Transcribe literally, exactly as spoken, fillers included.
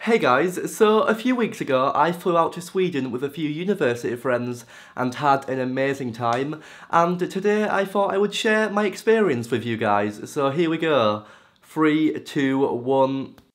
Hey guys, so a few weeks ago I flew out to Sweden with a few university friends and had an amazing time, and today I thought I would share my experience with you guys, so here we go. Three, two, one...